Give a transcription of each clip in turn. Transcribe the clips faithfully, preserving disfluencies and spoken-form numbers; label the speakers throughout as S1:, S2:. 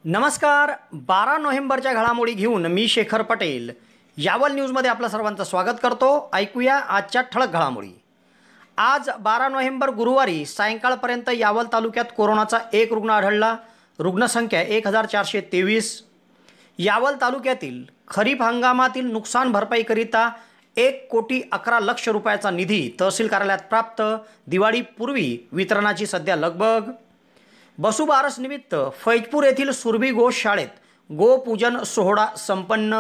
S1: नमस्कार. बारा नोव्हेंबरच्या घडामोडी घेऊन मी शेखर पटेल यावल न्यूजमध्ये आपलं सर्वांचं स्वागत करतो. ऐकूया आजच्या ठळक घडामोडी. आज बारा नोव्हेंबर गुरुवारी सायंकाळपर्यंत यावल तालुक्यात कोरोनाचा एक रुग्ण आढळला. रुग्णसंख्या एक हजार चारशे तेवीस. यावल तालुक्यातील खरीप हंगामातील नुकसान भरपाईकरिता एक कोटी अकरा लक्ष रुपयाचा निधी तहसील कार्यालयात प्राप्त. दिवाळीपूर्वी वितरणाची सध्या लगबग. बसुबारस निमित्त फैजपूर येथील सुरभी गोशाळेत गोपूजन सोहळा संपन्न.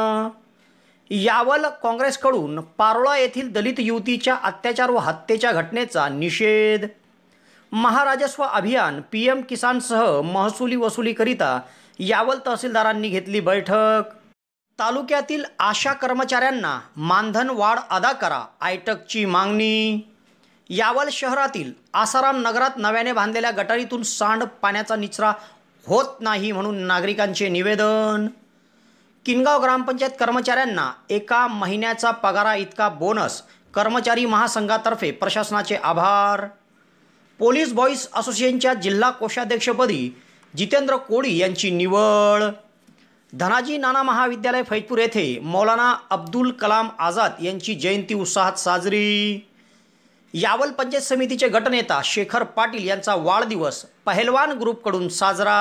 S1: यावल काँग्रेसकडून पारोळा येथील दलित युवतीच्या अत्याचार व हत्येच्या घटनेचा निषेध. महाराजस्व अभियान पी एम किसानसह महसुली वसुलीकरिता यावल तहसीलदारांनी घेतली बैठक. तालुक्यातील आशा कर्मचाऱ्यांना मानधन वाढ अदा करा, आयटकची मागणी. यावल शहरातील आसाराम नगरात नव्याने बांधलेल्या गटारीतून सांडपाण्याचा निचरा होत नाही म्हणून नागरिकांचे निवेदन. किनगाव ग्रामपंचायत कर्मचाऱ्यांना एका महिन्याचा पगारा इतका बोनस. कर्मचारी महासंघातर्फे प्रशासनाचे आभार. पोलीस बॉईज असोसिएशनच्या जिल्हा कोषाध्यक्षपदी जितेंद्र कोळी यांची निवड. धनाजी नाना महाविद्यालय फैजपूर येथे मौलाना अब्दुल कलाम आझाद यांची जयंती उत्साहात साजरी. यावल पंचायत समितीचे गटनेता शेखर पाटील यांचा वाढदिवस पहलवान ग्रुपकडून साजरा.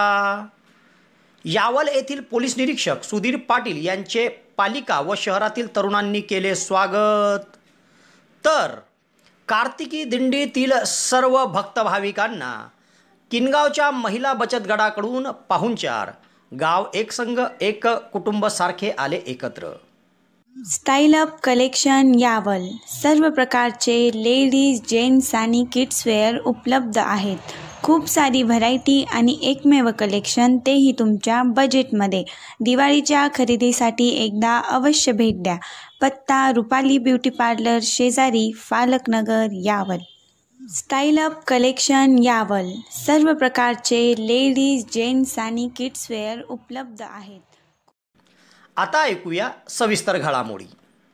S1: यावल येथील पोलीस निरीक्षक सुधीर पाटील यांचे पालिका व शहरातील तरुणांनी केले स्वागत. तर कार्तिकी दिंडीतील सर्व भक्त भाविकांना किनगावच्या महिला बचत गटाकडून पाहुणचार. गाव एक संघ एक कुटुंब सारखे आले एकत्र.
S2: Style up collection Yawal. सर्व प्रकारचे लेडीज, जेंट्स आणि किड्सवेअर उपलब्ध आहेत. खूप सारी व्हरायटी आणि एकमेव कलेक्शन, तेही तुमच्या बजेटमध्ये. दिवाळीच्या खरेदीसाठी एकदा अवश्य भेट द्या. पत्ता रुपाली ब्युटी पार्लर शेजारी, Falaknagar, Yawal. Style up collection Yawal. सर्व प्रकारचे लेडीज, जेंट्स आणि किड्सवेअर उपलब्ध आहेत.
S1: आता ऐकूया सविस्तर घडामोडी.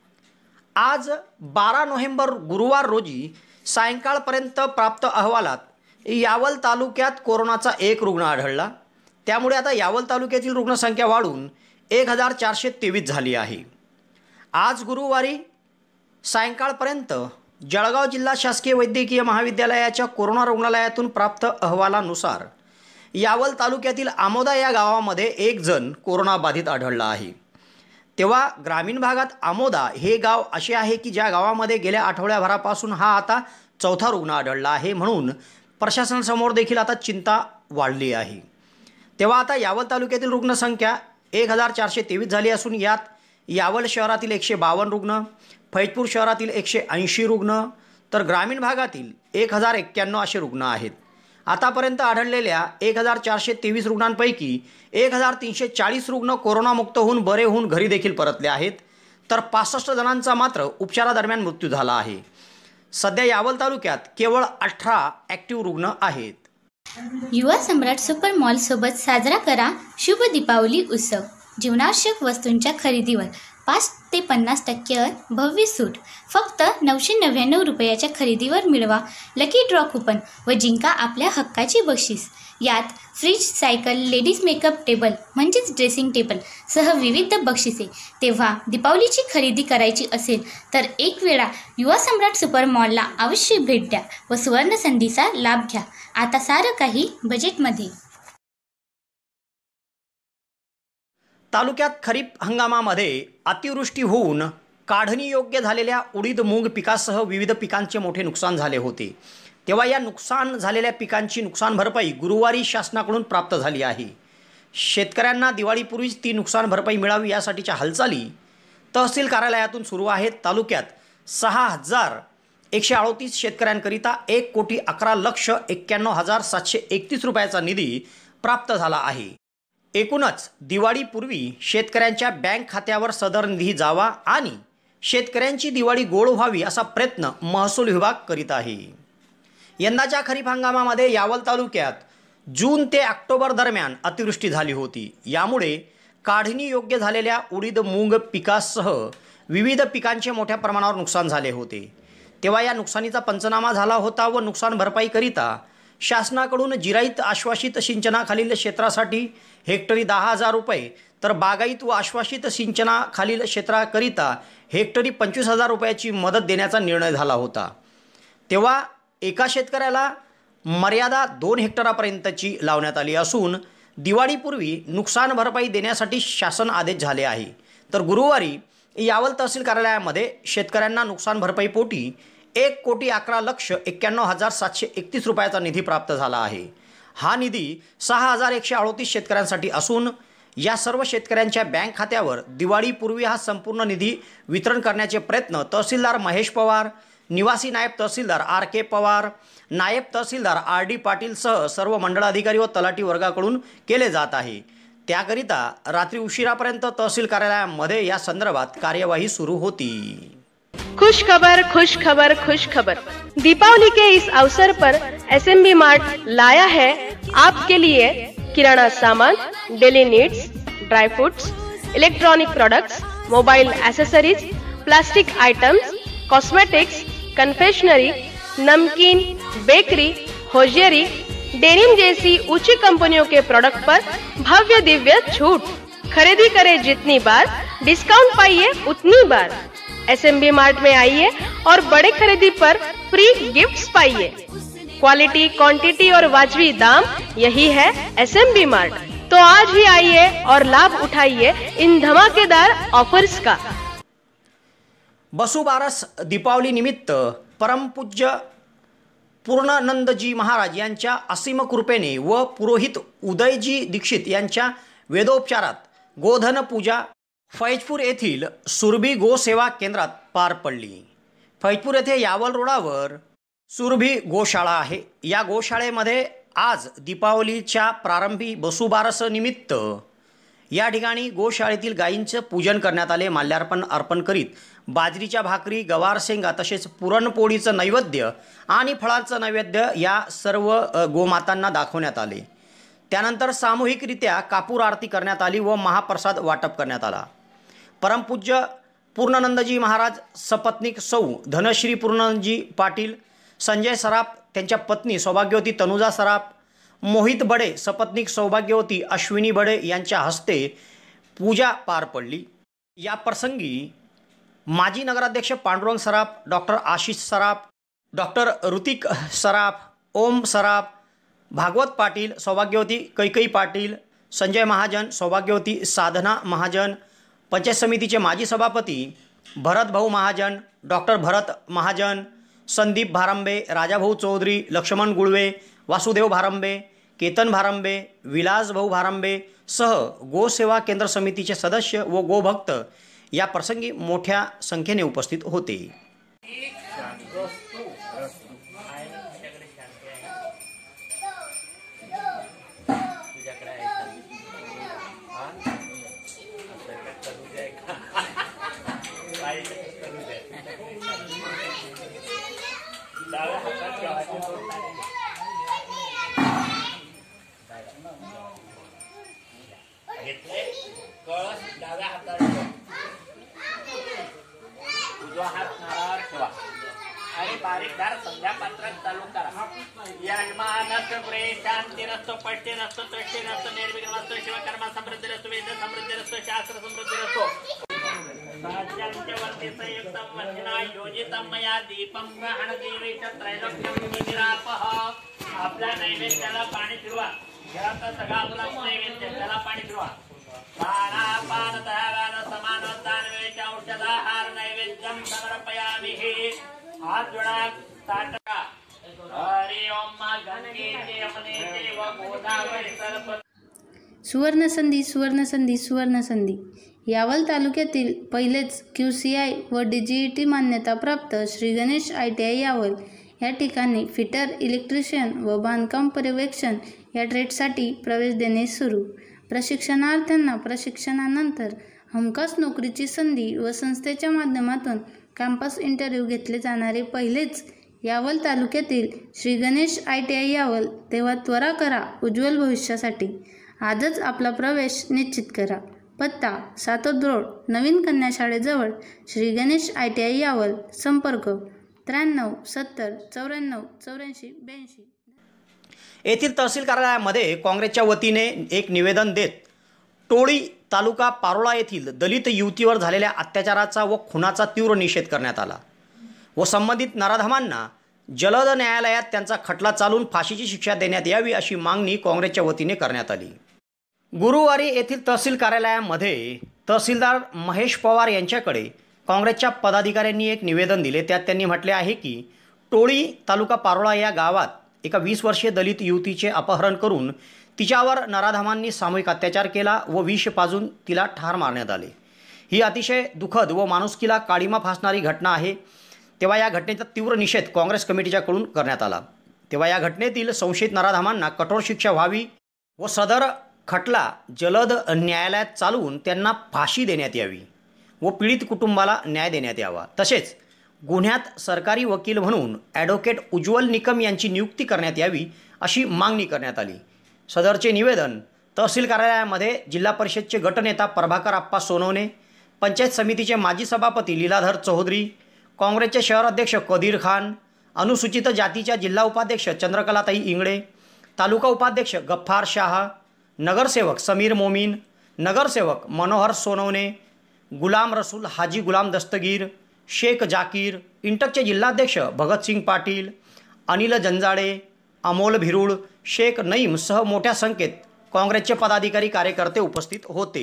S1: आज बारा नोव्हेंबर गुरुवार रोजी सायंकाळपर्यंत प्राप्त अहवालात यावल तालुक्यात कोरोनाचा एक रुग्ण आढळला. त्यामुळे आता यावल तालुक्यातील रुग्णसंख्या वाढून एक हजार चारशे तेवीस झाली आहे. आज गुरुवारी सायंकाळपर्यंत जळगाव जिल्हा शासकीय वैद्यकीय महाविद्यालयाच्या कोरोना रुग्णालयातून प्राप्त अहवालानुसार यावल तालुक्यातील आमोदा या गावामध्ये एक जण कोरोनाबाधित आढळला आहे. तेव्हा ग्रामीण भागात आमोदा हे गाव असे आहे की ज्या गावामध्ये गेल्या आठवड्याभरापासून हा आता चौथा रुग्ण आढळला आहे. म्हणून प्रशासनासमोर देखील आता चिंता वाढली आहे. तेव्हा आता यावल तालुक्यातील रुग्णसंख्या एक हजार चारशे तेवीस झाली असून यात यावल शहरातील एकशे बावन्न रुग्ण, फैजपूर शहरातील एकशे ऐंशी रुग्ण, तर ग्रामीण भागातील एक हजार एक्क्याण्णव असे रुग्ण आहेत. आतापर्यंत आढळलेल्या एक हजार चारशे तेवीस रुग्णांपैकी एक हजार तीनशे चाळीस रुग्ण कोरोनामुक्त होऊन बरे होऊन घरी देखील परतले आहेत. तर पासष्ट जणांचा मात्र उपचारादरम्यान मृत्यू झाला आहे. सध्या यावल तालुक्यात केवळ अठरा ॲक्टिव्ह रुग्ण आहेत.
S3: युवा सम्राट सुपर मॉल सोबत साजरा करा शुभ दीपावली उत्सव. जीवनावश्यक वस्तूंच्या खरेदीवर पाच ते पन्नास टक्के भव्य सूट. फक्त नऊशे नव्याण्णव रुपयाच्या खरेदीवर मिळवा लकी ड्रॉ कुपन व जिंका आपल्या हक्काची बक्षीस. यात fridge, cycle, ladies makeup table म्हणजेच ड्रेसिंग टेबल सह विविध बक्षिसे. तेव्हा दीपावलीची खरेदी करायची असेल तर एक वेळा युवा सम्राट सुपर मॉलला अवश्य भेट द्या व सुवर्ण संधीचा लाभ घ्या. आता सारं काही बजेटमध्ये.
S1: तालुक्यात खरीप हंगामामध्ये अतिवृष्टी होऊन काढणी योग्य झालेल्या उडीद मूग पिकासह विविध पिकांचे मोठे नुकसान झाले होते. तेव्हा या नुकसान झालेल्या पिकांची नुकसान भरपाई गुरुवारी शासनाकडून प्राप्त झाली आहे. शेतकऱ्यांना दिवाळीपूर्वीच ती नुकसान भरपाई मिळावी यासाठीच्या हालचाली तहसील कार्यालयातून सुरू आहेत. तालुक्यात सहा हजार एकशे अडतीस शेतकऱ्यांकरिता एक कोटी अकरा लक्ष एक्क्याण्णव हजार सातशे एकतीस रुपयाचा निधी प्राप्त झाला आहे. एकूणच दिवाळीपूर्वी शेतकऱ्यांच्या बँक खात्यावर सदर निधी जावा आणि शेतकऱ्यांची दिवाळी गोड व्हावी असा प्रयत्न महसूल विभाग करीत आहे. यंदाच्या खरीप हंगामामध्ये यावल तालुक्यात जून ते ऑक्टोबर दरम्यान अतिवृष्टी झाली होती. यामुळे काढणी योग्य झालेल्या उडीद मूग पिकासह विविध पिकांचे मोठ्या प्रमाणावर नुकसान झाले होते. तेव्हा या नुकसानीचा पंचनामा झाला होता व नुकसान भरपाईकरिता शासनाकडून जिराईत आश्वासित सिंचनाखालील क्षेत्रासाठी हेक्टरी दहा हजार रुपये तर बागायत व आश्वासित सिंचनाखालील क्षेत्राकरिता हेक्टरी पंचवीस हजार रुपयाची मदत देण्याचा निर्णय झाला होता। तेव्हा एका शेतकऱ्याला मर्यादा दोन हेक्टरापर्यंतची लावण्यात आली असून दिवाळीपूर्वी नुकसान भरपाई देण्यासाठी शासन आदेश झाले आहे। तर गुरुवारी यावल तहसील कार्यालयामध्ये शेतकऱ्यांना नुकसान भरपाईपोटी एक कोटी अकरा लक्ष एक्क्याण्णव हजार सातशे एकतीस रुपयाचा निधी प्राप्त झाला आहे। हा निधी सहा हजार एकशे अडतीस शेतकऱ्यांसाठी असून या सर्व शेतकऱ्यांच्या बँक खात्यावर दिवाळीपूर्वी हा संपूर्ण निधी वितरण करण्याचे प्रयत्न तहसीलदार महेश पवार, निवासी नायब तहसीलदार आर के पवार, नायब तहसीलदार आर डी पाटीलसह सर्व मंडळाधिकारी व तलाठी वर्गाकडून केले जात आहे। त्याकरिता रात्री उशिरापर्यंत तहसील कार्यालयामध्ये या संदर्भात कार्यवाही सुरू होती।
S4: खुश खबर खुश खबर खुश खबर दीपावली के इस अवसर पर एसएमबी मार्ट लाया है आपके लिए किराना सामान, daily needs, dry fruits, electronic products, mobile accessories, plastic items, cosmetics, confectionery, नमकीन, बेकरी, होजियरी, डेनिम जैसी ऊंची कंपनियों के प्रोडक्ट पर भव्य दिव्य छूट। खरीदी करें जितनी बार, डिस्काउंट पाइए उतनी बार। एसएमबी मार्ट में आइए और बड़े खरीदी पर फ्री गिफ्ट्स पाइए। क्वालिटी, क्वांटिटी और वाजबी दाम, यही है एसएमबी मार्ट। तो आज ही आइए और लाभ उठाइए इन धमाकेदार ऑफर्स का।
S1: बसुबारस दीपावली निमित्त परमपूज्य पूर्णानंदजी महाराज यांच्या असीम कृपेने व पुरोहित उदयजी दीक्षित यांच्या वेदोपचारात गोधन पूजा फैजपूर येथील सुरभी गोसेवा केंद्रात पार पडली। फैजपूर येथे यावल रोडावर सुरभी गोशाळा आहे। या गोशाळेमध्ये आज दीपावलीच्या प्रारंभी बसुबारस निमित्त या ठिकाणी गोशाळेतील गायींचं पूजन करण्यात आले। माल्यार्पण अर्पण करीत बाजरीच्या भाकरी, गवार शेंगा तसेच पुरणपोळीचं नैवेद्य आणि फळांचं नैवेद्य या सर्व गोमातांना दाखवण्यात आले। त्यानंतर सामूहिकरित्या कापूर आरती करण्यात आली व महाप्रसाद वाटप करण्यात आला। परमपूज्य पूर्णानंदजी महाराज सपत्नीक सौ धनश्री पूर्णानंदजी पाटील, संजय सराफ त्यांच्या पत्नी सौभाग्यवती तनुजा सराफ, मोहित बडे सपत्नीक सौभाग्यवती अश्विनी बडे यांच्या हस्ते पूजा पार पडली। या प्रसंगी माजी नगराध्यक्ष पांडुरंग सराफ, डॉक्टर आशिष सराफ, डॉक्टर ऋतिक सराफ, ओम सराफ, भागवत पाटील, सौभाग्यवती कैकई पाटील, संजय महाजन, सौभाग्यवती साधना महाजन, पंचायत समितीचे माजी सभापती भरत भाऊ महाजन, डॉक्टर भरत महाजन, संदीप भारंबे, राजाभाऊ चौधरी, लक्ष्मण गुळवे, वासुदेव भारंबे, केतन भारंबे, विलास भाऊ भारंबे सह गोसेवा केंद्र समितीचे सदस्य व गोभक्त या प्रसंगी मोठ्या संख्येने उपस्थित होते।
S5: बारीकदार संध्या पात्रात चालू करा। यजमानस्य प्रे शांती नसतो, पट्टी नसतो, तष्टी नसतो, निर्विघ्न नसतो, शिवकर्मा समृद्धी नसतो, वेद समृद्धी नसतो, शास्त्र समृद्धी नसतो। साध्यांत्यवंती संयुक्तं वचना योजितं मया दीपं ग्रहण देवीच त्रैलोक्यं निरापः। आपल्या नैवेद्याला पाणी फिरवा। घरात सगळा आपला नैवेद्य त्याला पाणी फिरवा। प्राणापान दहावान समान दानवेच औषधाहार नैवेद्यं समर्पयामि। हाथ जोड़ा ताटका। हरि ओम गंगे यमुने चैव गोदावरी सरस्वती।
S6: सुवर्णसंधी सुवर्णसंधी सुवर्णसंधी यावल तालुक्यातील पहिलेच क्यू सी आय व डी जी ई टी मान्यताप्राप्त Shri Ganesh I T I Yawal या ठिकाणी फिटर, इलेक्ट्रिशियन व बांधकाम पर्यवेक्षण या ट्रेडसाठी प्रवेश देणे सुरू। प्रशिक्षणार्थ्यांना प्रशिक्षणानंतर हमखास नोकरीची संधी व संस्थेच्या माध्यमातून कॅम्पस इंटरव्ह्यू घेतले जाणारे पहिलेच यावल तालुक्यातील Shri Ganesh I T I Yawal. तेव्हा त्वरा करा उज्ज्वल भविष्यासाठी। आजच आपला प्रवेश निश्चित करा। पत्ता सातोद रोड, नवीन कन्या शाळेजवळ, Shri Ganesh I T I Yawal. संपर्क त्र्याण्णव सत्तर चौऱ्याण्णव चौऱ्याऐंशी ब्याऐंशी।
S1: येथील तहसील कार्यालयामध्ये काँग्रेसच्या वतीने एक निवेदन देत टोळी तालुका पारोळा येथील दलित युवतीवर झालेल्या अत्याचाराचा व खुनाचा तीव्र निषेध करण्यात आला व संबंधित नराधमांना जलद न्यायालयात त्यांचा खटला चालून फाशीची शिक्षा देण्यात यावी अशी मागणी काँग्रेसच्या वतीने करण्यात आली। गुरुवारी येथील तहसील कार्यालयामध्ये तहसीलदार महेश पवार यांच्याकडे काँग्रेसच्या पदाधिकाऱ्यांनी एक निवेदन दिले। त्यात त्यांनी म्हटले आहे की टोळी तालुका पारोळा या गावात एका वीस वर्षीय दलित युवतीचे अपहरण करून तिच्यावर नराधमांनी सामूहिक अत्याचार केला व विष पाजून तिला ठार मारण्यात आले। ही अतिशय दुःखद व माणुसकीला काळिमा फासणारी घटना आहे। तेव्हा या घटनेचा तीव्र निषेध काँग्रेस कमिटीच्याकडून करण्यात आला। तेव्हा या घटनेतील संशयित नराधमांना कठोर शिक्षा व्हावी व सदर खटला जलद न्यायालयात चालवून त्यांना फाशी देण्यात यावी व पीडित कुटुंबाला न्याय देण्यात यावा। तसेच गुन्ह्यात सरकारी वकील म्हणून ॲडव्होकेट उज्ज्वल निकम यांची नियुक्ती करण्यात यावी अशी मागणी करण्यात आली। सदरचे निवेदन तहसील कार्यालयामध्ये जिल्हा परिषदचे गटनेता प्रभाकर आप्पा सोनवणे, पंचायत समितीचे माजी सभापती लीलाधर चौधरी, काँग्रेसचे शहर अध्यक्ष कदीर खान, अनुसूचित जातीच्या जिल्हा उपाध्यक्ष चंद्रकलाताई इंगळे, तालुका उपाध्यक्ष गफ्फार शाह, नगरसेवक समीर मोमीन, नगरसेवक मनोहर सोनवणे, गुलाम रसूल हाजी गुलाम दस्तगीर, शेख जाकीर, इंटकचे जिल्हाध्यक्ष भगतसिंग पाटील, अनिल जंजाळे, अमोल भिरूळ, शेख नईम सह मोठ्या संख्येत काँग्रेसचे पदाधिकारी कार्यकर्ते उपस्थित होते।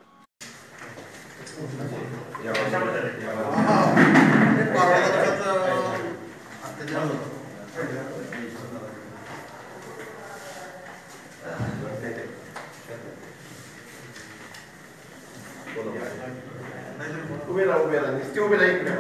S7: उभे राहा उभे राहा नुसते उभे राहा इकडे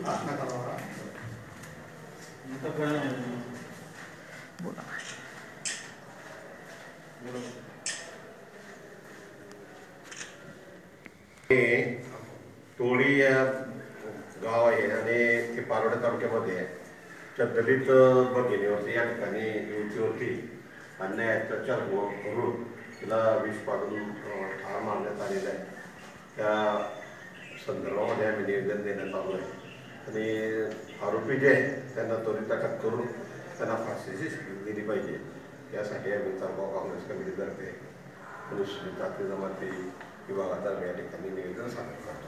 S7: टोळी या गाव आहे आणि ते पारोडा तालुक्यामध्ये त्या दलित भगिनीवरती या ठिकाणी युवतीवरती अन्याय अत्याचार करून तिला विष पाडून ठार मारण्यात आलेला आहे। त्या संदर्भामध्ये आम्ही निवेदन देण्यात आलो आहे आणि आरोपी जे आहे त्यांना त्वरित अटक करून त्यांना फाशीची शिक्षा दिली पाहिजे यासाठी आम्ही तालुका काँग्रेस कमिटीतर्फे अनुसूचित जाती जमाती विभागातर्फे या ठिकाणी निवेदन सादर करतो।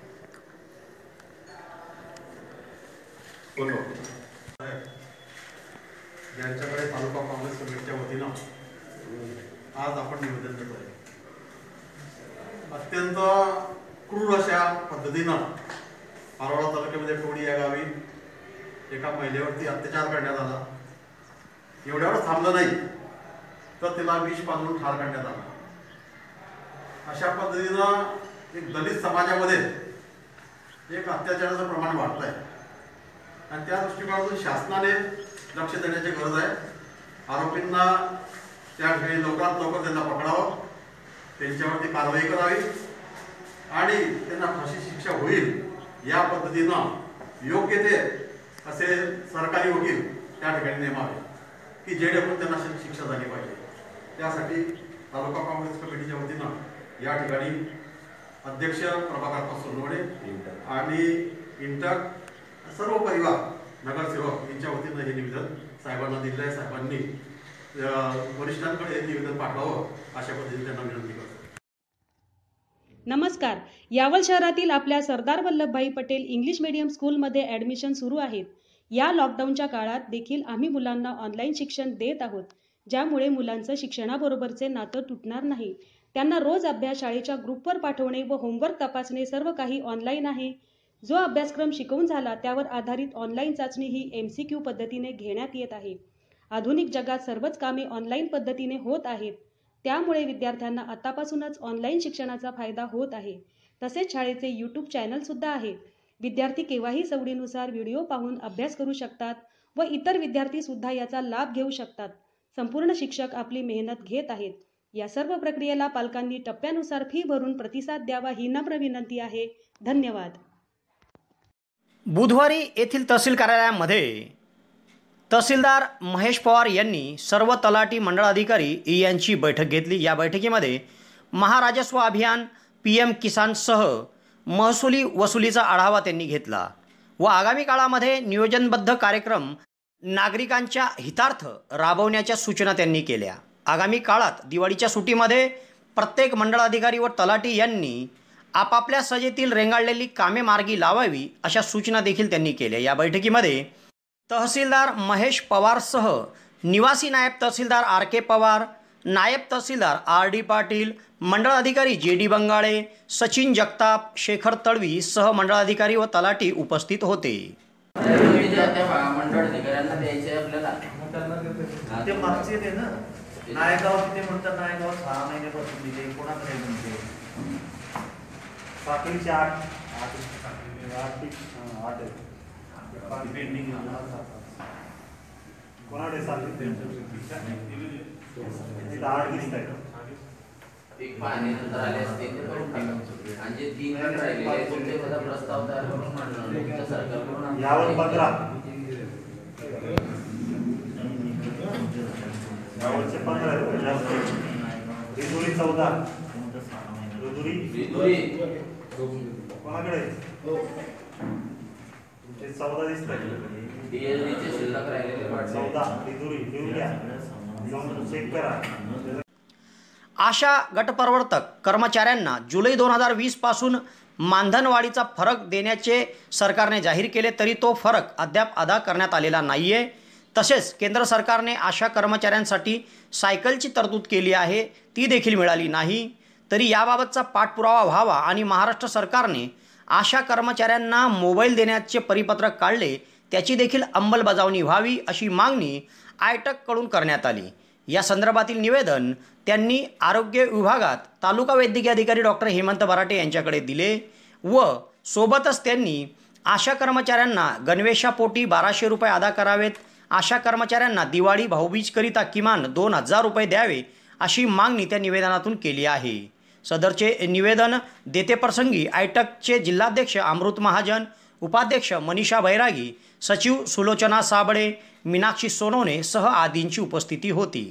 S8: ज्यांच्याकडे तालुका काँग्रेस कमिटीच्या वतीनं आज आपण निवेदन देतो आहे, अत्यंत क्रूर अशा पद्धतीनं पारोळा तालुक्यामध्ये टोळी या गावी एका महिलेवरती अत्याचार करण्यात आला। एवढ्यावर थांबलं नाही तर तिला विष पाजून ठार करण्यात आला। अशा पद्धतीनं एक दलित समाजामध्ये एक अत्याचाराचं प्रमाण वाढत आहे आणि त्या दृष्टिकोनातून शासनाने लक्ष देण्याची गरज आहे। आरोपींना त्या ठिकाणी लवकरात लवकर त्यांना पकडावं, त्यांच्यावरती कारवाई करावी आणि त्यांना फाशी शिक्षा होईल या पद्धतीनं योग्य ते असे सरकारी वकील त्या ठिकाणी नेमावे की जेणेकरून त्यांना शिक्षा झाली पाहिजे। त्यासाठी तालुका काँग्रेस कमिटीच्या वतीनं या ठिकाणी अध्यक्ष प्रभाकर सोनवणे आणि इंटक सर्व परिवार नगरसेवक यांच्या वतीनं हे निवेदन साहेबांना दिलं आहे। साहेबांनी वरिष्ठांकडे हे निवेदन पाठवावं अशा पद्धतीने त्यांना विनंती करतो।
S9: नमस्कार, यावल शहरातील आपल्या सरदार वल्लभभाई पटेल इंग्लिश मीडियम स्कूलमध्ये ॲडमिशन सुरू आहेत। या लॉकडाऊनच्या काळात देखील आम्ही मुलांना ऑनलाईन शिक्षण देत आहोत, ज्यामुळे मुलांचं शिक्षणाबरोबरचे नातं तुटणार नाही। त्यांना रोज अभ्यास शाळेच्या ग्रुपवर पाठवणे व होमवर्क तपासणे सर्व काही ऑनलाईन आहे। जो अभ्यासक्रम शिकवून झाला त्यावर आधारित ऑनलाईन चाचणी ही एम सी क्यू पद्धतीने घेण्यात येत आहे। आधुनिक जगात सर्वच कामे ऑनलाईन पद्धतीने होत आहेत, त्यामुळे विद्यार्थ्यांना आतापासूनच ऑनलाईन शिक्षणाचा फायदा होत आहे। तसेच शाळेचे यूट्यूब चॅनलसुद्धा आहे। विद्यार्थी केव्हाही सवडीनुसार व्हिडिओ पाहून अभ्यास करू शकतात व इतर विद्यार्थीसुद्धा याचा लाभ घेऊ शकतात। संपूर्ण शिक्षक आपली मेहनत घेत आहेत। या सर्व प्रक्रियेला पालकांनी टप्प्यानुसार फी भरून प्रतिसाद द्यावा ही नम्र विनंती आहे। धन्यवाद।
S1: बुधवारी येथील तहसील कार्यालयामध्ये तहसीलदार महेश पवार यांनी सर्व तलाठी मंडळ अधिकारी यांची बैठक घेतली। या बैठकीमध्ये महाराजस्व अभियान, पी एम किसानसह महसुली वसुलीचा आढावा त्यांनी घेतला व आगामी काळामध्ये नियोजनबद्ध कार्यक्रम नागरिकांच्या हितार्थ राबवण्याच्या सूचना त्यांनी केल्या। आगामी काळात दिवाळीच्या सुट्टीमध्ये प्रत्येक मंडळाधिकारी व तलाठी यांनी आपापल्या सजेतील रेंगाळलेली कामे मार्गी लावावी अशा सूचना देखील त्यांनी केल्या। या बैठकीमध्ये तहसीलदार महेश पवारसह निवासी नायब तहसीलदार आर के पवार, नायब तहसीलदार आर डी पाटील, मंडळाधिकारी जे डी बंगाळे, सचिन जगताप, शेखर तळवी सह मंडळाधिकारी व तलाठी उपस्थित होते।
S10: मंडळाधिकाऱ्यांना द्यायचे आपल्याला
S11: ते मागचे ते ना नायगाव ते म्हणतात नायगाव सहा महिन्यापासून दिले कोणाकडे म्हणते पाकळीचे आठ आठ आठ आठ पेंडिंग कोणाकडे सात आठ दिसत आहे
S10: एक पाणी नंतर आले असते ते करून टाका आणि जे तीन रन राहिले आहेत तुमचे बघा प्रस्ताव तयार करून मांडणार सरकारकडून
S11: यावर पंधरा यावरचे पंधरा रिजुरी चौदा रिजुरी
S10: रिजुरी
S11: कोणाकडे ते चौदा दिसत आहे
S10: डीएलडीचे शिल्लक राहिलेले
S11: चौदा रिजुरी लिहून घ्या जाऊन चेक करा।
S1: आशा गटप्रवर्तक कर्मचाऱ्यांना जुलै दोन हजार वीस पासून मानधनवाढीचा फरक देण्याचे सरकारने जाहीर केले तरी तो फरक अद्याप अदा करण्यात आलेला नाही आहे। तसेच केंद्र सरकारने आशा कर्मचाऱ्यांसाठी सायकलची तरतूद केली आहे ती देखील मिळाली नाही। तरी याबाबतचा पाठपुरावा व्हावा आणि महाराष्ट्र सरकारने आशा कर्मचाऱ्यांना मोबाईल देण्याचे परिपत्रक काढले त्याची देखील अंमलबजावणी व्हावी अशी मागणी आयटककडून करण्यात आली। या संदर्भातील निवेदन त्यांनी आरोग्य विभागात तालुका वैद्यकीय अधिकारी डॉक्टर हेमंत बराटे यांच्याकडे दिले व सोबतच त्यांनी आशा कर्मचाऱ्यांना गणवेशापोटी बाराशे रुपये अदा करावेत, आशा कर्मचाऱ्यांना दिवाळी भाऊबीजकरिता किमान दोन हजार रुपये द्यावे अशी मागणी त्या निवेदनातून केली आहे। सदरचे निवेदन देतेप्रसंगी आयटकचे जिल्हाध्यक्ष अमृत महाजन, उपाध्यक्ष मनीषा बैरागी, सचिव सुलोचना साबळे, मीनाक्षी सोनवणे सह आदींची उपस्थिती होती।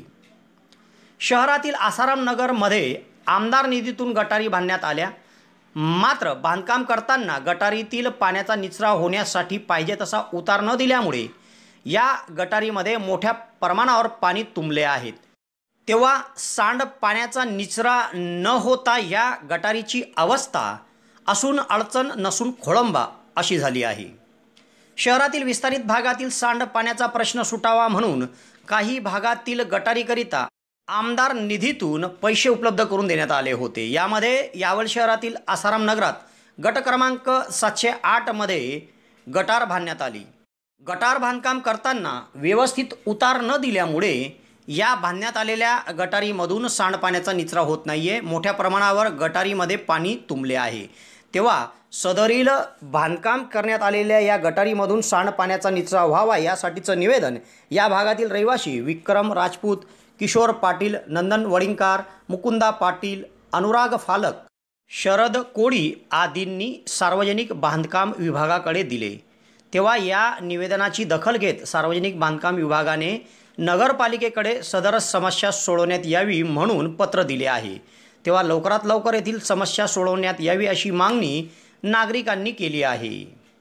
S1: शहरातील आसाराम नगरमध्ये आमदार निधीतून गटारी बांधण्यात आल्या, मात्र बांधकाम करताना गटारीतील पाण्याचा निचरा होण्यासाठी पाहिजे तसा उतार न दिल्यामुळे या गटारीमध्ये मोठ्या प्रमाणावर पाणी तुंबले आहेत। तेव्हा सांडपाण्याचा निचरा न होता या गटारीची अवस्था असून अडचण नसून खोळंबा अशी झाली आहे। शहरातील विस्तारित भागातील सांडपाण्याचा प्रश्न सुटावा म्हणून काही भागातील गटारीकरिता आमदार निधीतून पैसे उपलब्ध करून देण्यात आले होते। यामध्ये यावल शहरातील आसाराम नगरात गट क्रमांक सातशे आठमध्ये गटार बांधण्यात आली। गटार बांधकाम करताना व्यवस्थित उतार न दिल्यामुळे या बांधण्यात आलेल्या गटारीमधून सांडपाण्याचा निचरा होत नाही आहे, मोठ्या प्रमाणावर गटारीमध्ये पाणी तुंबले आहे। तेव्हा सदरील बांधकाम करण्यात आलेल्या या गटारीमधून सांडपाण्याचा निचरा व्हावा यासाठीचं निवेदन या भागातील रहिवासी विक्रम राजपूत, किशोर पाटील, नंदन वडिंगकार, मुकुंदा पाटील, अनुराग फालक, शरद कोळी आदींनी सार्वजनिक बांधकाम विभागाकडे दिले। तेव्हा या निवेदनाची दखल घेत सार्वजनिक बांधकाम विभागाने नगरपालिकेकडे सदर समस्या सोडवण्यात यावी म्हणून पत्र दिले आहे। तेव्हा लवकरात लवकर येथील समस्या सोडवण्यात यावी अशी मागणी नागरिकांनी केली आहे।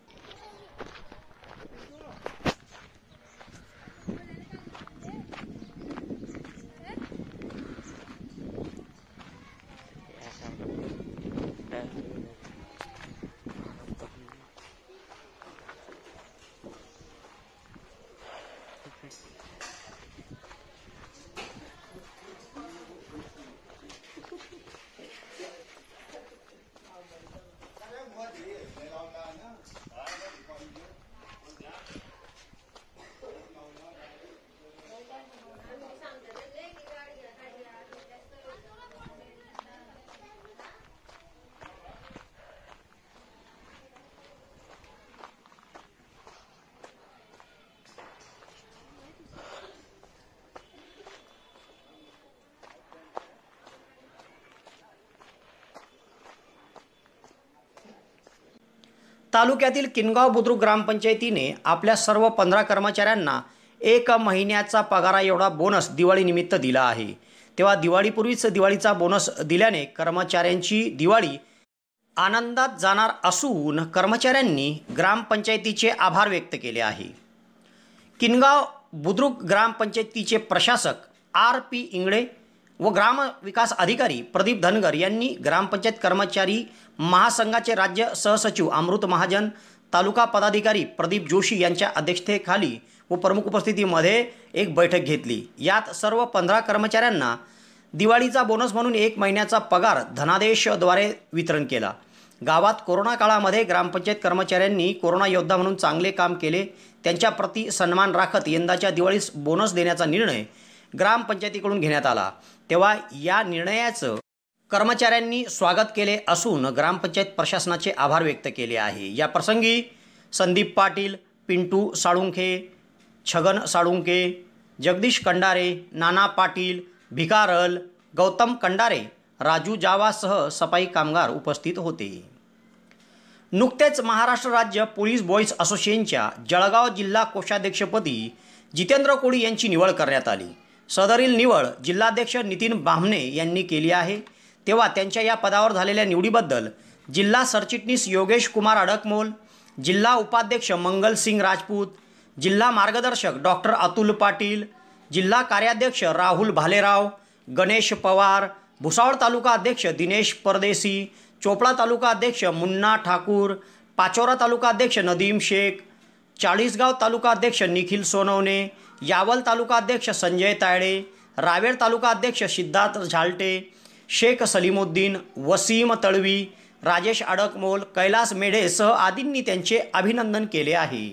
S1: तालुक्यातील किनगाव बुद्रुक ग्रामपंचायतीने आपल्या सर्व पंधरा कर्मचाऱ्यांना एक महिन्याचा पगारा एवढा बोनस दिवाळीनिमित्त दिला आहे। तेव्हा दिवाळीपूर्वीच दिवाळीचा बोनस दिल्याने कर्मचाऱ्यांची दिवाळी आनंदात जाणार असून कर्मचाऱ्यांनी ग्रामपंचायतीचे आभार व्यक्त केले आहे। किनगाव बुद्रुक ग्रामपंचायतीचे प्रशासक आर पी इंगळे व ग्रामविकास अधिकारी प्रदीप धनगर यांनी ग्रामपंचायत कर्मचारी महासंघाचे राज्य सहसचिव अमृत महाजन, तालुका पदाधिकारी प्रदीप जोशी यांच्या अध्यक्षतेखाली व प्रमुख उपस्थितीमध्ये एक बैठक घेतली। यात सर्व पंधरा कर्मचाऱ्यांना दिवाळीचा बोनस म्हणून एक महिन्याचा पगार धनादेशद्वारे वितरण केला। गावात कोरोना काळामध्ये ग्रामपंचायत कर्मचाऱ्यांनी कोरोना योद्धा म्हणून चांगले काम केले, त्यांच्या प्रति सन्मान राखत यंदाच्या दिवाळीस बोनस देण्याचा निर्णय ग्रामपंचायतीकडून घेण्यात आला। तेव्हा या निर्णयाचं कर्मचाऱ्यांनी स्वागत केले असून ग्रामपंचायत प्रशासनाचे आभार व्यक्त केले आहे। या प्रसंगी संदीप पाटील, पिंटू साळुंखे, छगन साळुंखे, जगदीश कंडारे, नाना पाटील, भिकारल, गौतम कंडारे, राजू जावासह सफाई कामगार उपस्थित होते। नुकतेच महाराष्ट्र राज्य पोलीस बॉईज असोसिएशनच्या जळगाव जिल्हा कोषाध्यक्षपदी जितेंद्र कोळी यांची निवड करण्यात आली। सदरील निवड जिल्हाध्यक्ष नितीन बामणे यांनी केली आहे। तेव्हा त्यांच्या या पदावर झालेल्या निवडीबद्दल जिल्हा सरचिटणीस योगेश कुमार अडकमोल, जिल्हा उपाध्यक्ष मंगल सिंग राजपूत, जिल्हा मार्गदर्शक डॉक्टर अतुल पाटील, जिल्हा कार्याध्यक्ष राहुल भालेराव, गणेश पवार, भुसावळ तालुका अध्यक्ष दिनेश परदेसी, चोपडा तालुका अध्यक्ष मुन्ना ठाकूर, पाचोरा तालुका अध्यक्ष नदीम शेख, चाळीसगाव तालुका अध्यक्ष निखिल सोनवणे, यावल तालुका अध्यक्ष संजय तायडे, रावेर तालुका अध्यक्ष सिद्धार्थ झालटे, शेख सलीमुद्दीन, वसीम तळवी, राजेश अडकमोल, कैलास मेढेसह आदींनी त्यांचे अभिनंदन केले आहे।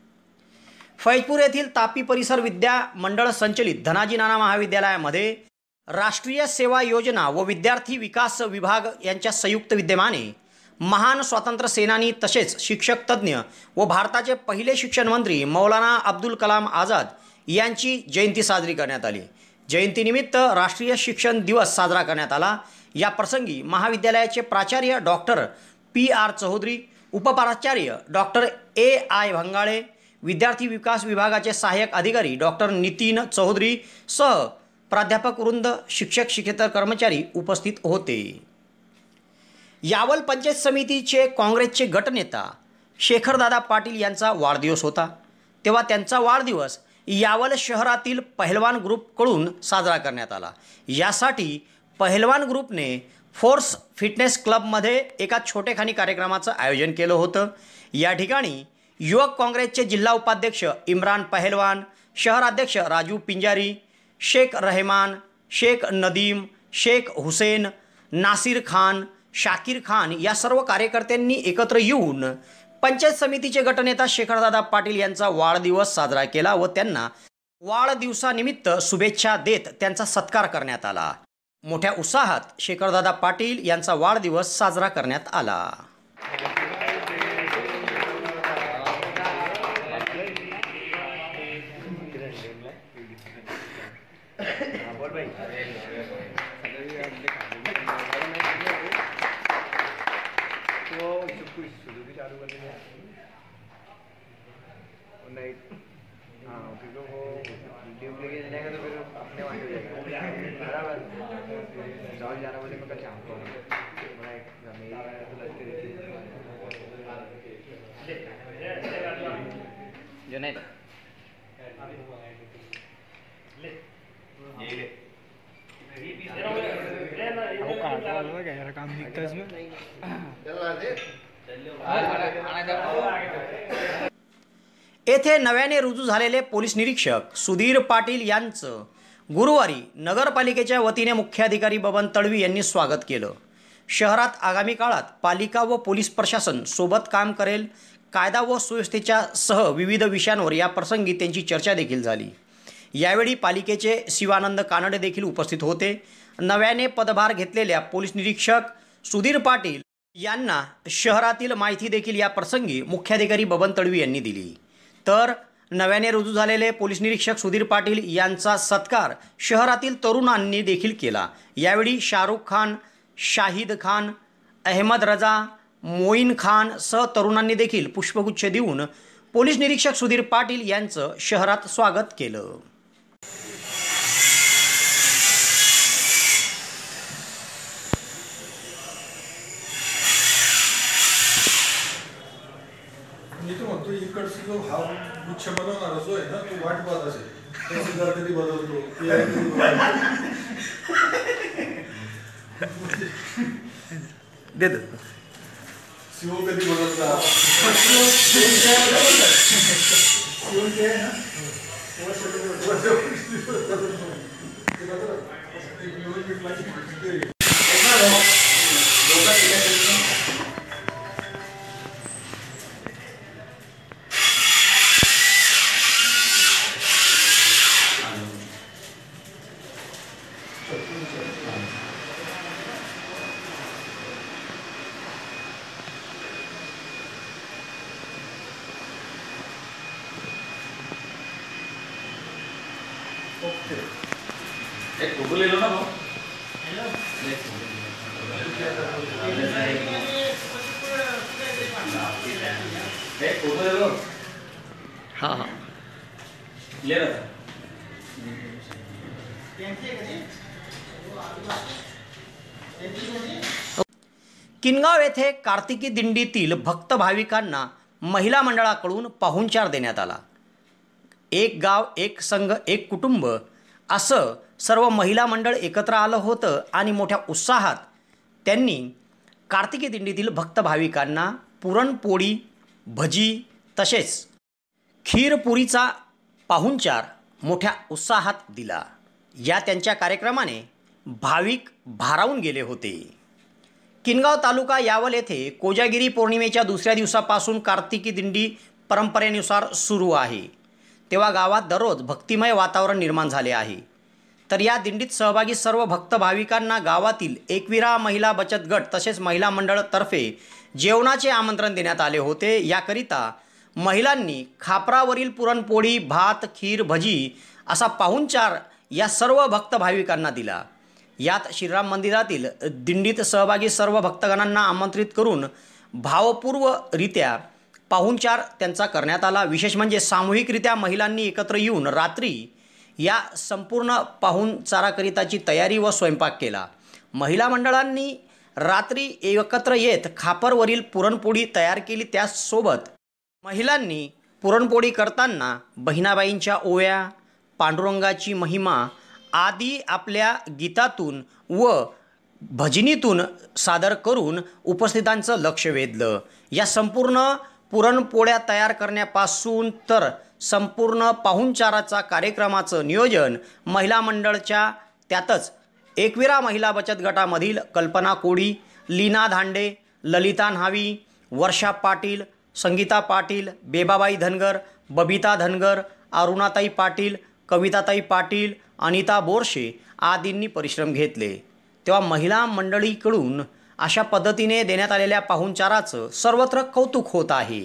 S1: फैजपूर येथील तापी परिसर विद्या मंडळ संचलित धनाजी नाना महाविद्यालयामध्ये राष्ट्रीय सेवा योजना व विद्यार्थी विकास विभाग यांच्या संयुक्त विद्यमाने महान स्वातंत्र्य सेनानी तसेच शिक्षक तज्ज्ञ व भारताचे पहिले शिक्षण मंत्री मौलाना अब्दुल कलाम आझाद यांची जयंती साजरी करण्यात आली। जयंतीनिमित्त राष्ट्रीय शिक्षण दिवस साजरा करण्यात आला। या प्रसंगी महाविद्यालयाचे प्राचार्य डॉक्टर पी आर चौधरी, उपप्राचार्य डॉक्टर ए आय भंगाळे, विद्यार्थी विकास विभागाचे सहाय्यक अधिकारी डॉक्टर नितीन चौधरी सह प्राध्यापक वृंद, शिक्षक शिक्षेतर कर्मचारी उपस्थित होते। यावल पंचायत समितीचे काँग्रेसचे गटनेता शेखरदादा पाटील यांचा वाढदिवस होता। तेव्हा त्यांचा वाढदिवस यावल शहरातील पहलवान ग्रुपकडून साजरा करण्यात आला। यासाठी पहलवान ग्रुपने फोर्स फिटनेस क्लबमध्ये एका छोटेखानी कार्यक्रमाचं आयोजन केलं होतं। या ठिकाणी युवक काँग्रेसचे जिल्हा उपाध्यक्ष इम्रान पहलवान, शहराध्यक्ष राजू पिंजारी, शेख रहमान, शेख नदीम, शेख हुसेन, नासिर खान, शाकीर खान या सर्व कार्यकर्त्यांनी एकत्र येऊन पंचायत समितीचे गटनेता शेखरदादा पाटील यांचा वाढदिवस साजरा केला व त्यांना वाढदिवसानिमित्त शुभेच्छा देत त्यांचा सत्कार करण्यात आला। मोठ्या उत्साहात शेखरदादा पाटील यांचा वाढदिवस साजरा करण्यात आला।
S10: जुनैद
S1: येथे नव्याने रुजू झालेले पोलीस निरीक्षक सुधीर पाटील यांचं गुरुवारी नगरपालिकेच्या वतीने मुख्याधिकारी बबन तळवी यांनी स्वागत केलं। शहरात आगामी काळात पालिका व पोलीस प्रशासन सोबत काम करेल, कायदा व सुव्यवस्थेच्या सह विविध विषयांवर या प्रसंगी त्यांची चर्चा देखील झाली। यावेळी पालिकेचे शिवानंद कानडे देखील उपस्थित होते। नव्याने पदभार घेतलेल्या पोलीस निरीक्षक सुधीर पाटील यांना शहरातील माहिती देखील या प्रसंगी मुख्याधिकारी बबन तळवी यांनी दिली। तर नव्याने रुजू झालेले पोलीस निरीक्षक सुधीर पाटील यांचा सत्कार शहरातील तरुणांनी देखील केला। यावेळी शाहरुख खान, शाहिद खान, अहमद रजा, मोईन खान सह तरुणांनी देखील पुष्पगुच्छ देऊन पोलीस निरीक्षक सुधीर पाटील यांचं शहरात स्वागत केलं।
S12: मी तो म्हणतो इकडचा जो हा गुच्छ बनवणार असो आहे ना, तू वाट पाहत असेल तहसीलदार कधी बदलतो ते आहे कधी बदलतो.
S1: देत
S12: शिव कधी बदलतात
S5: एक फोटो ले लो ना भाऊ. एक फोटो ले लो.
S1: हाँ हाँ
S5: ले रहा था.
S1: किनगाव येथे कार्तिकी दिंडीतील भक्त भाविकांना महिला मंडळाकडून पाहुणचार देण्यात आला. एक गाव एक संघ एक कुटुंब असं सर्व महिला मंडळ एकत्र आलं होतं आणि मोठ्या उत्साहात त्यांनी कार्तिकी दिंडीतील भक्त भाविकांना पुरणपोळी भजी तसेच खीरपुरीचा पाहुणचार मोठ्या उत्साहात दिला. या त्यांच्या कार्यक्रमाने भाविक भारावून गेले होते. किनगाव तालुका यावल येथे कोजागिरी पौर्णिमेच्या दुसऱ्या दिवसापासून कार्तिकी दिंडी परंपरेनुसार सुरू आहे. तेव्हा गावात दररोज भक्तिमय वातावरण निर्माण झाले आहे. तर या दिंडीत सहभागी सर्व भक्त भाविकांना गावातील एकविरा महिला बचत गट तसेच महिला मंडळातर्फे जेवणाचे आमंत्रण देण्यात आले होते. याकरिता महिलांनी खापरावरील पुरणपोळी भात खीर भजी असा पाहुणचार या सर्व भक्त भाविकांना दिला. यात श्रीराम मंदिरातील दिंडीत सहभागी सर्व भक्तगणांना आमंत्रित करून भावपूर्वरित्या पाहुणचार त्यांचा करण्यात आला. विशेष म्हणजे सामूहिकरित्या महिलांनी एकत्र येऊन रात्री या संपूर्ण पाहुणचाराकरिताची तयारी व स्वयंपाक केला. महिला मंडळांनी रात्री एकत्र येत खापरवरील पुरणपोळी तयार केली. त्याचसोबत महिलांनी पुरणपोळी करताना बहिणाबाईंच्या ओव्या पांडुरंगाची महिमा आदी आपल्या गीतातून व भजनीतून सादर करून उपस्थितांचं लक्ष वेधलं. या संपूर्ण पुरणपोळ्या तयार करण्यापासून तर संपूर्ण पाहुणचाराचा कार्यक्रमाचं नियोजन महिला मंडळाच्या त्यातच एकविरा महिला बचत गटामधील कल्पना कोळी, लीना धांडे, ललिता न्हावी, वर्षा पाटील, संगीता पाटील, बेबाबाई धनगर, बबिता धनगर, अरुणाताई पाटील, कविताताई पाटील, अनिता बोरशे आदींनी परिश्रम घेतले. तेव्हा महिला मंडळीकडून अशा पद्धतीने देण्यात आलेल्या पाहुणचाराचं सर्वत्र कौतुक होत आहे.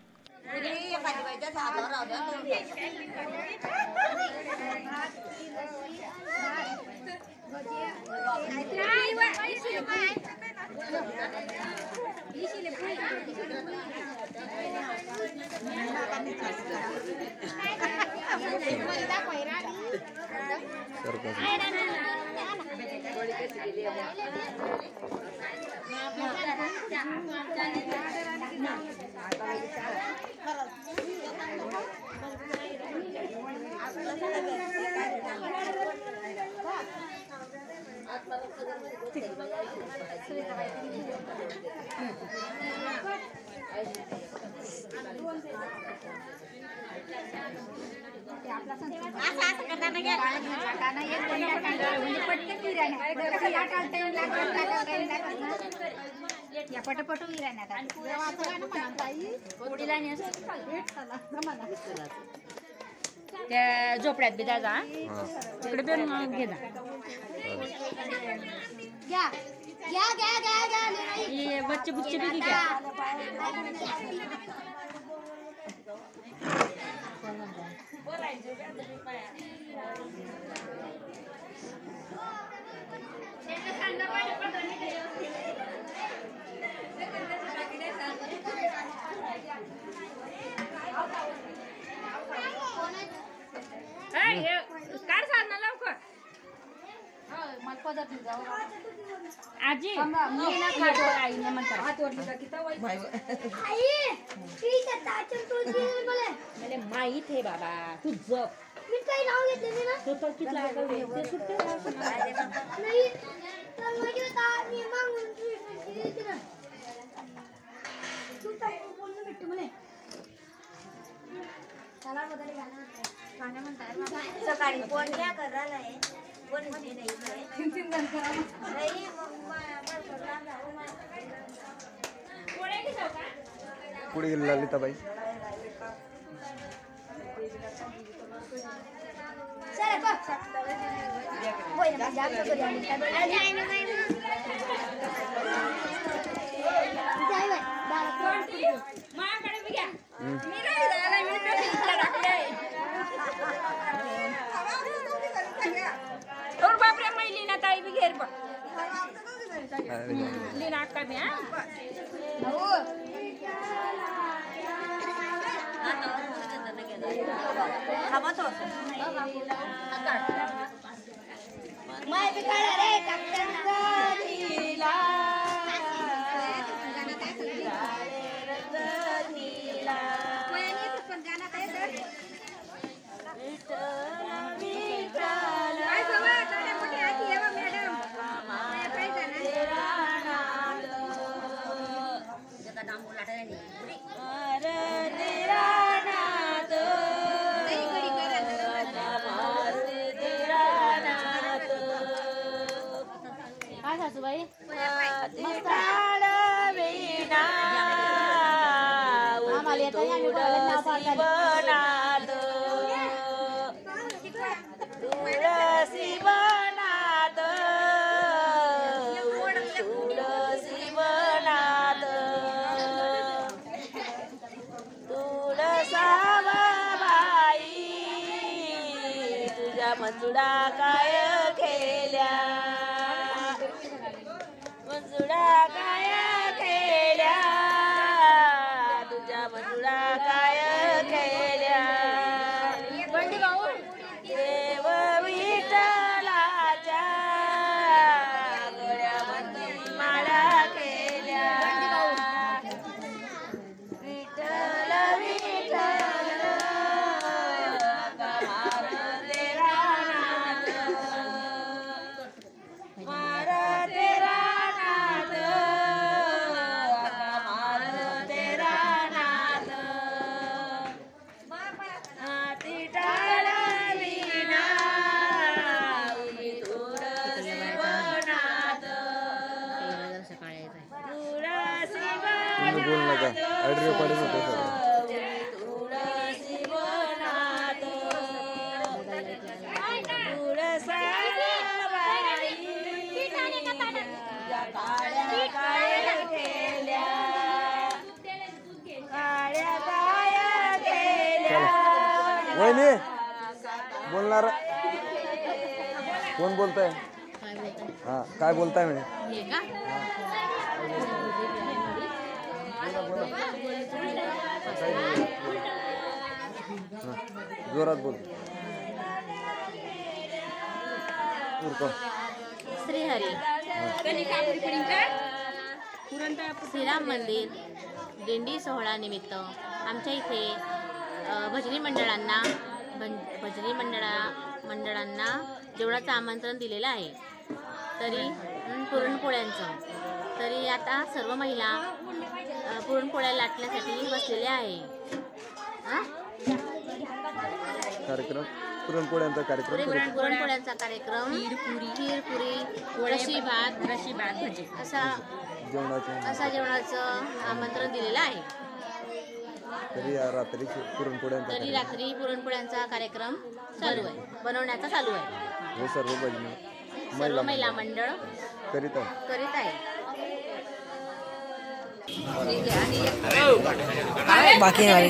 S13: त्या झोपड्यात बी जायचा तिकडे पण घे जा ये बच्चे बुच्चे भी क्या काढ साधना लवकर आजी मी ना खातो आईने म्हणतात मला माहित आहे बाबा तू जप मी काही नाव घेतले ना तो किती लागल ते सुट्टे नाही तर माझे मी मागून तू काय बोलणं भेटतो मला चला बदल गाणं म्हणतात सकाळी फोन क्या कर रहा है फोन मध्ये नाही तीन तीन जण करा नाही पुढे की जाऊ का
S14: पुढे गेली ललिताबाई
S13: चला बघ होय ना जास्त करू आणि काय नाही जाय बाय कोणती माकडे बी घ्या मी नाही झाला मी पेशंटला टाकले और बाप रे मैं लीना ताई भी घेर बा लीना का भी हां हो खावा तो मैं भी काढा रे कप्तान नीला नीला मैं नहीं तो पण गाना काय सर काय सवा छोटे मोठे आती येवा मॅडम मैं काय जाना जगा नाम बोलाटा नाही अरे तेरा नाद नाही गडी करा तेरा नाद काय सासूबाई मस्ताड वेना आम्हाला येतं या बोलायला नाव पाडलं तुळसी बनाद तुळसी बनाद तुळसावा बाई तुझ्या मंजुळा काय केल्या मंजुळा काय केल्या तुझ्या मंजुळा काय केल्या देव विठ्ठलाच्या गळ्यामध्ये माळा केल्या विठ्ठल विठ्ठल मार तेरा नाद मार तेरा नाद मार तेरा नाद हाती टाळ विना उभी तुळसी बनाद तुळसी
S14: बोल नका ऑडिओ काढून होते
S13: तुळसी बनाद तुळसाबाई काळ्या काळ्या केल्या काळ्या काळ्या केल्या
S14: वहिनी बोलणार कोण बोलताय हा काय बोलताय म्हणे जोरात बोल उरको
S15: श्रीहरी श्रीराम मंदिर दिंडी सोहळा निमित्त आमच्या इथे अ, भजनी मंडळांना भं भजनी मंडळा मंडळांना जेवणाचं आमंत्रण दिलेलं आहे. तरी अं, पुरणपोळ्यांचं तरी आता सर्व महिला अ, पुरणपोळ्या लाटण्यासाठी बसलेल्या आहे. हां
S14: कार्यक्रम पुरणपोळ्यांचा कार्यक्रम
S15: पुरण पुरणपोळ्यांचा कार्यक्रम खीरपुरी खीरपुरी रशी भात रशी भात भजी असा
S14: जेवणाचं
S15: असा जेवणाचं आमंत्रण दिलेलं आहे.
S14: तरी या रात्री पुरणपोळ्यांचा
S15: तरी
S14: कार्यक्रम
S15: रात्री पुरणपोळ्यांचा कार्यक्रम चालू आहे बनवण्याचा चालू आहे.
S14: हे सर्व भजनी
S15: सर्व महिला मंडळ
S14: करीत आहे
S15: करीत आहे.
S16: बाकी नाही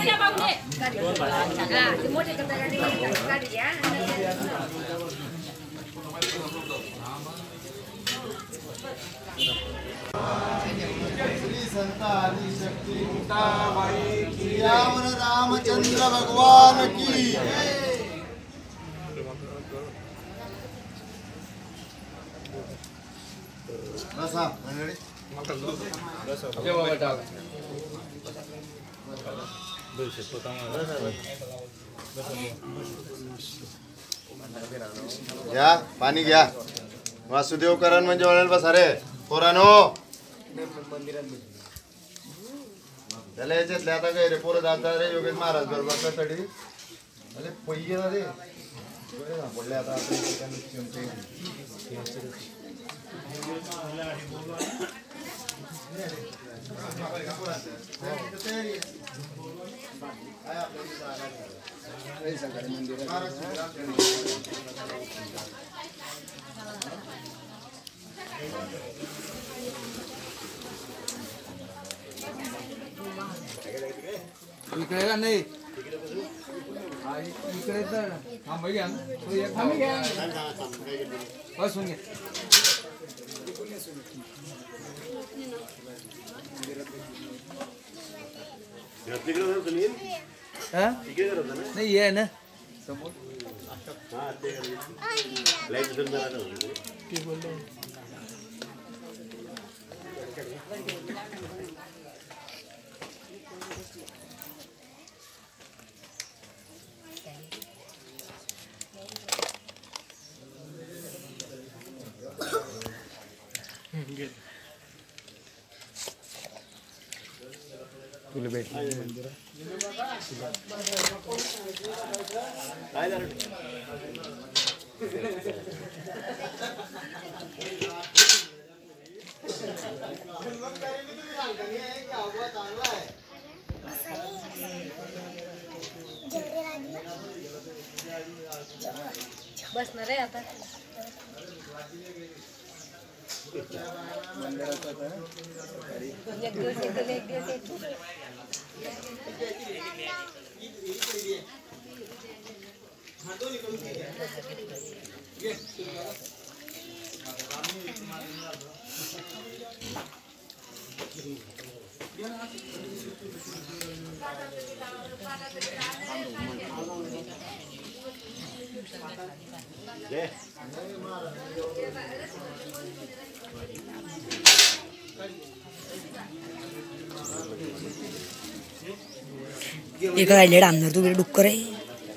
S17: श्री संत आदिशक्ती मुक्ताबाई की यावर रामचंद्र भगवान की बसा मंडळी. घ्या पाणी घ्या. वासुदेव करण म्हणजे वळेल बसा रे पोरानो. त्याला याच्यातले आता काय रे पोरं जातात रे योगेश महाराज बरोबर कसाठी. अरे पहिजे ना रे बोलले आता
S16: इकडे का नाही इकडे तर थांब घ्या बसून घ्या. नाही आहे ना समोर. तुला भेटलं मंदिर काय झालं.
S15: बसणार आहे आता. एक दिवस येतील एक दिवस येतील.
S18: एक राहिले आमदार तू डुक्कर आहे.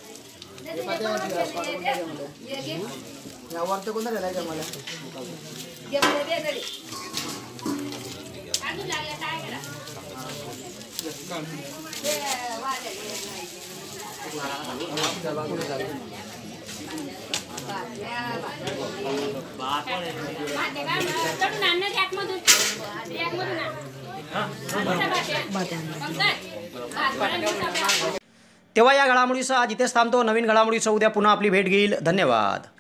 S17: यावर कोण राहिलाय का मला.
S1: तेव्हा या घडामोडीसह आज इथेच थांबतो. नवीन घडामोडीसह उद्या पुन्हा आपली भेट घेईल. धन्यवाद.